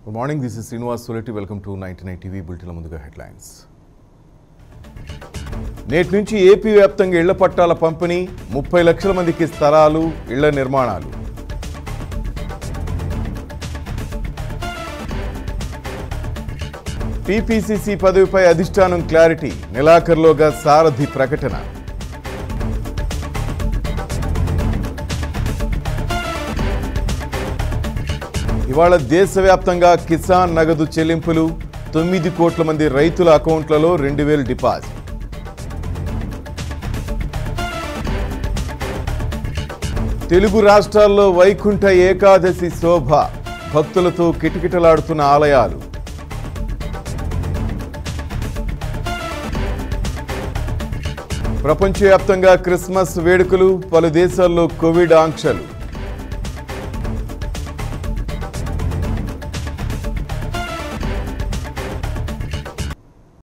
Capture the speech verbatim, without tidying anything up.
Good morning, this is Srinivas Soleti. Welcome to ninety-nine T V Bulletin ముందుగా headlines. నేటి నుంచి AP వ్యాప్తంగా ఇళ్ల పట్టాల పంపిణీ, ముప్పై లక్షల మందికి స్థలాలు, ఇళ్ల నిర్మాణాలు. టీపీసీసీ పదవిపై అధిష్టానం క్లారిటీ, నెలాఖరులోగా సారథి ప్రకటన. ఇవాళ దేశవ్యాప్తంగా కిసాన్ నగదు చెల్లింపులు, తొమ్మిది కోట్ల మంది రైతుల అకౌంట్లలో రెండు వేలు డిపాజిట్. తెలుగు రాష్ట్రాల్లో వైకుంఠ ఏకాదశి శోభ, భక్తులతో కిటకిటలాడుతున్న ఆలయాలు. ప్రపంచవ్యాప్తంగా క్రిస్మస్ వేడుకలు, పలు దేశాల్లో కోవిడ్ ఆంక్షలు.